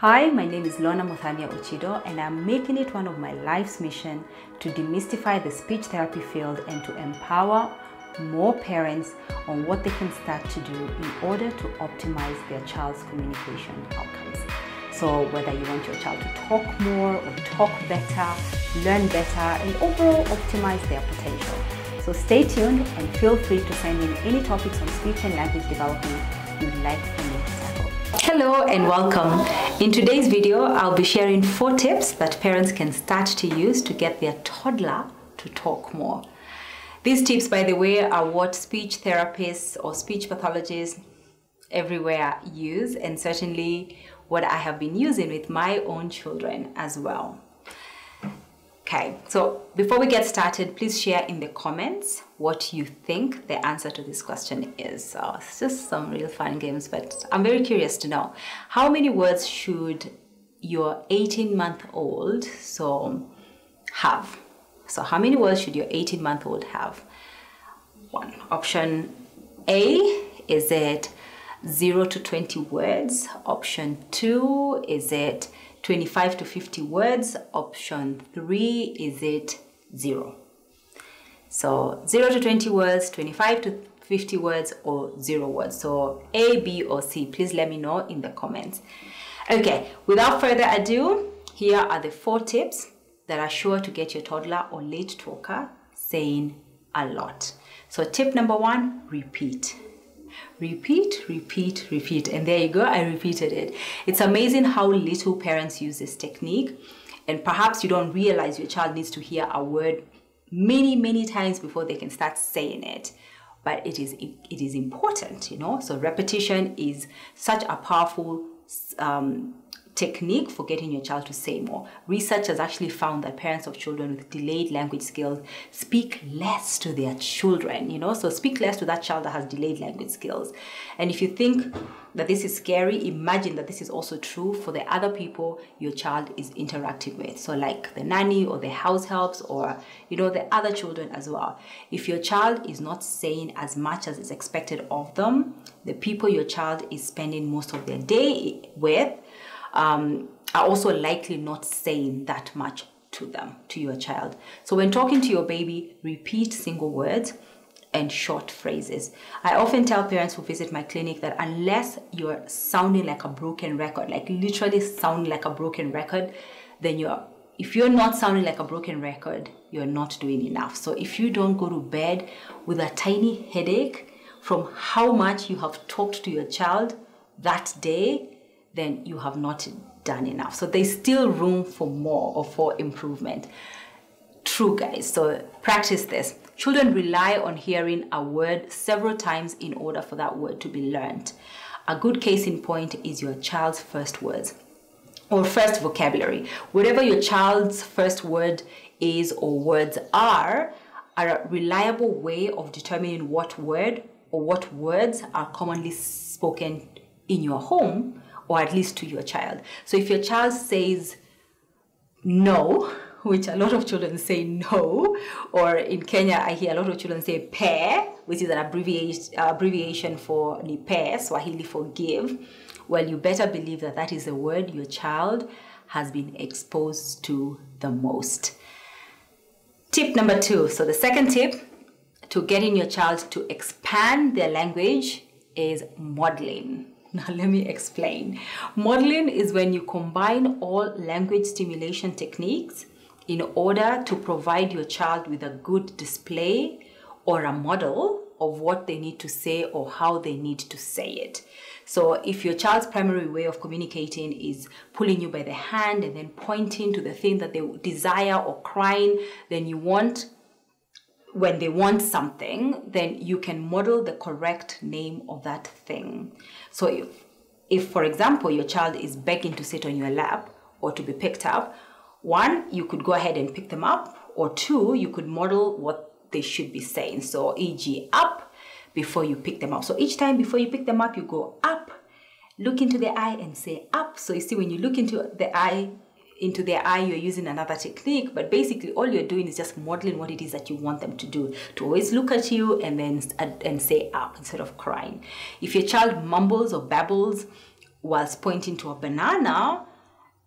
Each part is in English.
Hi, my name is Lorna Muthamia Ochido, and I'm making it one of my life's mission to demystify the speech therapy field and to empower more parents on what they can start to do in order to optimize their child's communication outcomes. So whether you want your child to talk more or talk better, learn better, and overall optimize their potential. So stay tuned and feel free to send in any topics on speech and language development you'd like for me to tackle. Hello and welcome. In today's video, I'll be sharing 4 tips that parents can start to use to get their toddler to talk more. These tips, by the way, are what speech therapists or speech pathologists everywhere use, and certainly what I have been using with my own children as well. Okay, so before we get started, please share in the comments what you think the answer to this question is. So it's just some real fun games, but I'm very curious to know, how many words should your 18-month-old have? So how many words should your 18-month-old have? One. Option A, is it 0 to 20 words? Option 2, is it 25 to 50 words? Option 3, is it 0? So 0 to 20 words, 25 to 50 words, or 0 words. So A, B, or C. Please let me know in the comments. Okay, without further ado, here are the 4 tips that are sure to get your toddler or late talker saying a lot. So tip number 1, repeat. Repeat, repeat, repeat. And there you go, I repeated it. It's amazing how little parents use this technique, and perhaps you don't realize your child needs to hear a word many times before they can start saying it. But it is important, you know. So repetition is such a powerful technique for getting your child to say more. Research has actually found that parents of children with delayed language skills speak less to their children, you know, so speak less to that child that has delayed language skills. And if you think that this is scary, imagine that this is also true for the other people your child is interacting with. So like the nanny or the house helps, or, you know, the other children as well. If your child is not saying as much as is expected of them, the people your child is spending most of their day with are also likely not saying that much to them, to your child. So when talking to your baby, repeat single words and short phrases. I often tell parents who visit my clinic that unless you're sounding like a broken record, like literally sounding like a broken record, then if you're not sounding like a broken record, you're not doing enough. So if you don't go to bed with a tiny headache from how much you have talked to your child that day, then you have not done enough. So there's still room for more or for improvement. True, guys. So practice this. Children rely on hearing a word several times in order for that word to be learned. A good case in point is your child's first words or first vocabulary. Whatever your child's first word is or words are a reliable way of determining what word or what words are commonly spoken in your home, or at least to your child. So if your child says no, which a lot of children say no, or in Kenya I hear a lot of children say pe, which is an abbreviation for nipe, Swahili for give, well, you better believe that that is the word your child has been exposed to the most. Tip number 2. So the second tip to getting your child to expand their language is modeling. Now let me explain. Modeling is when you combine all language stimulation techniques in order to provide your child with a good display or a model of what they need to say or how they need to say it. So if your child's primary way of communicating is pulling you by the hand and then pointing to the thing that they desire or crying, then when they want something, then you can model the correct name of that thing. So if for example, your child is begging to sit on your lap or to be picked up, 1, you could go ahead and pick them up, or 2, you could model what they should be saying. So e.g. up before you pick them up. So each time before you pick them up, you go up, look into the eye and say up. So you see, when you look into their eye, you're using another technique, but basically all you're doing is just modeling what it is that you want them to do, to always look at you and then say up instead of crying. If your child mumbles or babbles whilst pointing to a banana,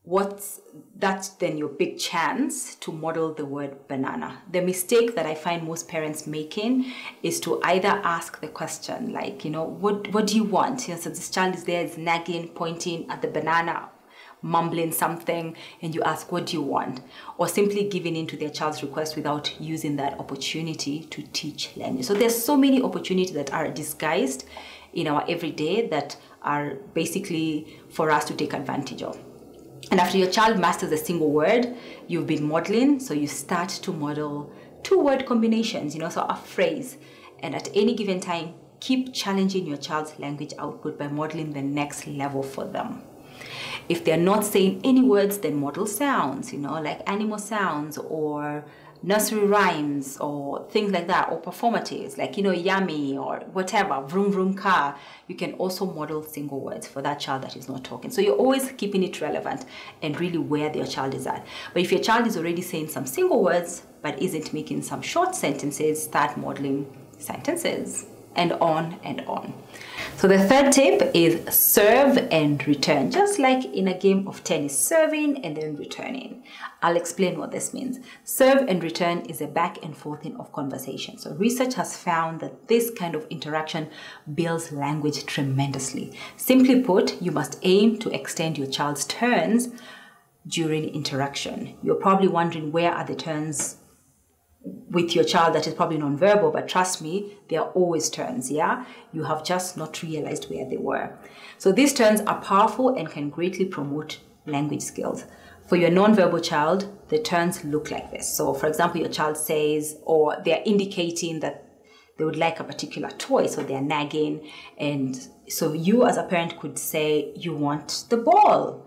that's then your big chance to model the word banana. The mistake that I find most parents making is to either ask the question like, what do you want? So this child is there, is nagging, pointing at the banana, mumbling something, and you ask, what do you want? Or simply giving in to their child's request without using that opportunity to teach language. So there's so many opportunities that are disguised in our everyday that are basically for us to take advantage of. And after your child masters a single word, you've been modeling, so you start to model 2-word combinations, so a phrase. And at any given time, keep challenging your child's language output by modeling the next level for them. If they're not saying any words, then model sounds, like animal sounds or nursery rhymes or things like that, or performatives like, yummy or whatever, vroom vroom car. You can also model single words for that child that is not talking. So you're always keeping it relevant and really where your child is at. But if your child is already saying some single words but isn't making some short sentences, start modeling sentences, and on and on. So the third tip is serve and return, just like in a game of tennis, serving and then returning. I'll explain what this means. Serve and return is a back and forthing of conversation. So research has found that this kind of interaction builds language tremendously. Simply put, you must aim to extend your child's turns during interaction. You're probably wondering, where are the turns with your child that is probably nonverbal, but trust me, there are always turns, yeah? You have just not realized where they were. So these turns are powerful and can greatly promote language skills. For your nonverbal child, the turns look like this. So for example, your child says, or they're indicating that they would like a particular toy, so they're nagging. And so you as a parent could say, you want the ball.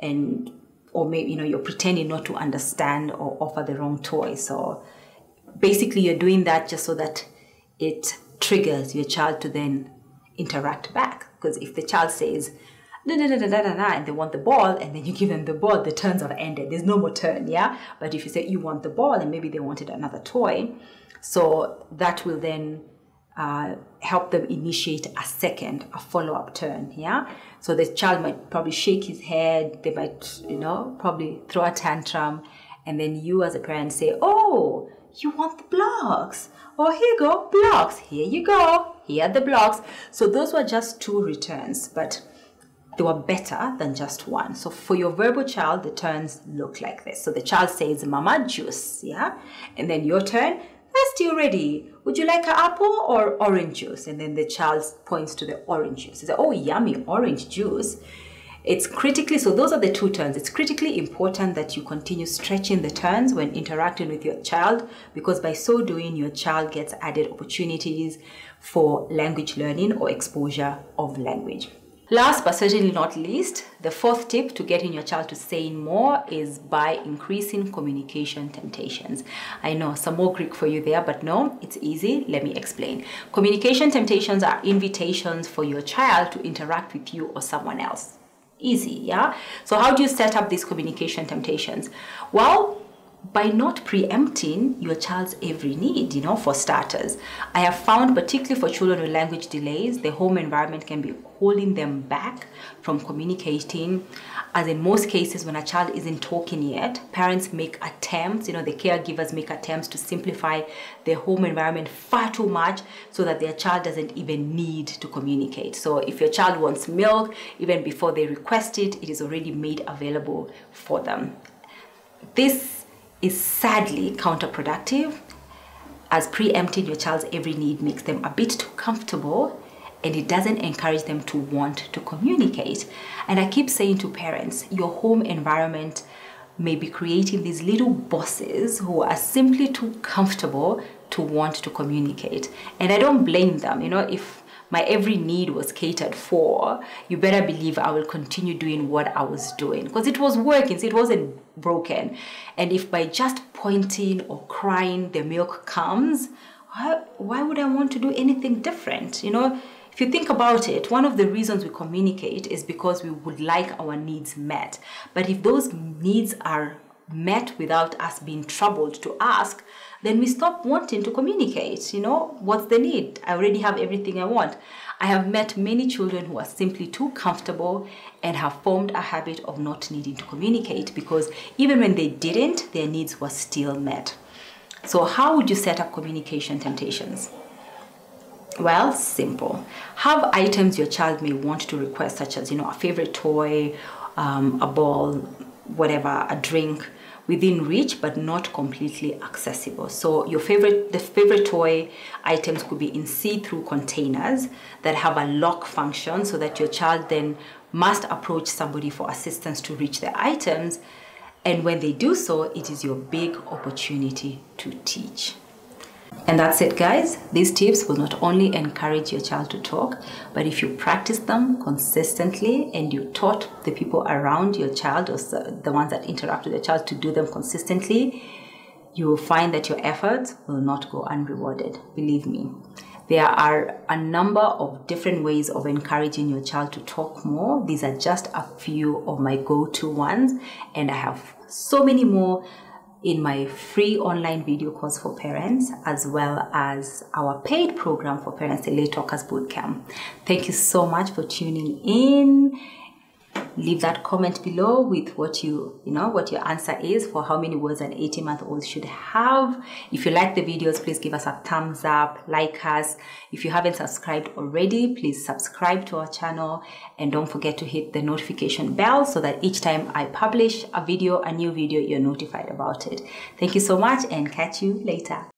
Or maybe, you're pretending not to understand or offer the wrong toy. So basically, you're doing that just so that it triggers your child to then interact back. Because if the child says, and they want the ball, and then you give them the ball, the turns have ended. There's no more turn, yeah? But if you say you want the ball, and maybe they wanted another toy, so that will then help them initiate a follow-up turn, yeah? So the child might probably shake his head, they might, probably throw a tantrum, and then you as a parent say, oh, you want the blocks? Oh, here you go, blocks. Here you go. Here are the blocks. So those were just 2 returns, but they were better than just one. So for your verbal child, the turns look like this. So the child says, Mama, juice, yeah? And then your turn, that's still ready. Would you like an apple or orange juice? And then the child points to the orange juice. He says, oh, yummy, orange juice. So those are the 2 turns. It's critically important that you continue stretching the turns when interacting with your child, because by so doing, your child gets added opportunities for language learning or exposure of language. Last but certainly not least, the 4th tip to getting your child to saying more is by increasing communication temptations. I know some more Greek for you there, but no, it's easy. Let me explain. Communication temptations are invitations for your child to interact with you or someone else. Easy, yeah? So how do you set up these communication temptations? Well, by not preempting your child's every need, for starters. I have found, particularly for children with language delays, the home environment can be holding them back from communicating. As in most cases, when a child isn't talking yet, parents make attempts, the caregivers make attempts to simplify their home environment far too much so that their child doesn't even need to communicate. So if your child wants milk, even before they request it, it is already made available for them. This is sadly counterproductive, as preempting your child's every need makes them a bit too comfortable, and it doesn't encourage them to want to communicate. And I keep saying to parents, your home environment may be creating these little bosses who are simply too comfortable to want to communicate. And I don't blame them. If my every need was catered for, you better believe I will continue doing what I was doing, because it was working, so it wasn't broken. And if by just pointing or crying the milk comes, why would I want to do anything different? If you think about it, one of the reasons we communicate is because we would like our needs met. But if those needs are met without us being troubled to ask, then we stop wanting to communicate. You know, what's the need? I already have everything I want. I have met many children who are simply too comfortable and have formed a habit of not needing to communicate, because even when they didn't, their needs were still met. So how would you set up communication temptations? Well, simple. Have items your child may want to request, such as, a favorite toy, a ball, whatever, a drink, within reach but not completely accessible. So the favorite toy items could be in see-through containers that have a lock function, so that your child then must approach somebody for assistance to reach the items. And when they do so, it is your big opportunity to teach. And that's it, guys. These tips will not only encourage your child to talk, but if you practice them consistently and you taught the people around your child, or the ones that interact with your child, to do them consistently, you will find that your efforts will not go unrewarded. Believe me. There are a number of different ways of encouraging your child to talk more. These are just a few of my go-to ones, and I have so many more in my free online video course for parents, as well as our paid program for parents, the Late Talkers Bootcamp. Thank you so much for tuning in. Leave that comment below with what your answer is for how many words an 18-month-old should have. If you like the videos, please give us a thumbs up, like us. If you haven't subscribed already, please subscribe to our channel, and don't forget to hit the notification bell so that each time I publish a new video, you're notified about it. Thank you so much, and catch you later.